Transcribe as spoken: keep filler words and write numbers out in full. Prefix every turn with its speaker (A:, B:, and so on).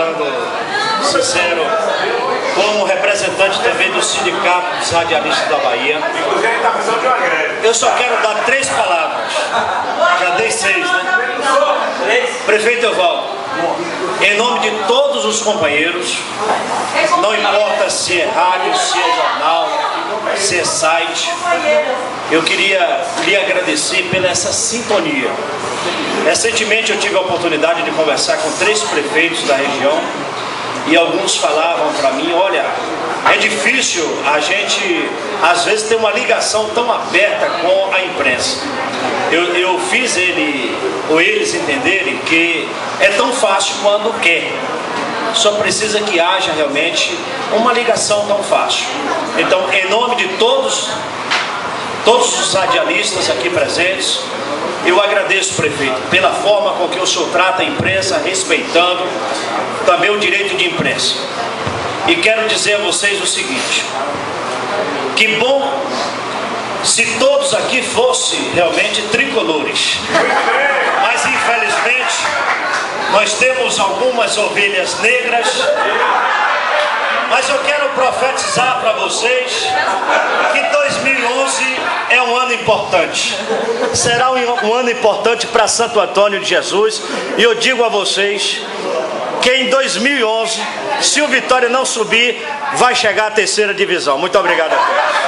A: falando sincero, como representante também do Sindicato dos Radialistas da Bahia.
B: Inclusive, ele está precisando de uma greve.
A: Eu só quero dar três palavras. Já dei seis, né? Prefeito Evaldo, em nome de todos os companheiros, não importa se é rádio, se é jornal, se é site, eu queria lhe agradecer pela essa sintonia. Recentemente eu tive a oportunidade de conversar com três prefeitos da região e alguns falavam para mim, olha, é difícil a gente, às vezes, ter uma ligação tão aberta com a imprensa. Eu, eu fiz ele, ou eles entenderem que é tão fácil quando quer. Só precisa que haja realmente uma ligação tão fácil. Então, em nome de todos, todos os radialistas aqui presentes, eu agradeço, prefeito, pela forma com que o senhor trata a imprensa, respeitando também o direito de imprensa. E quero dizer a vocês o seguinte, que bom se todos aqui fossem realmente tricolores. Mas infelizmente nós temos algumas ovelhas negras. Mas eu quero profetizar para vocês que dois mil e onze é um ano importante. Será um ano importante para Santo Antônio de Jesus. E eu digo a vocês que em dois mil e onze, se o Vitória não subir, vai chegar à terceira divisão. Muito obrigado a todos.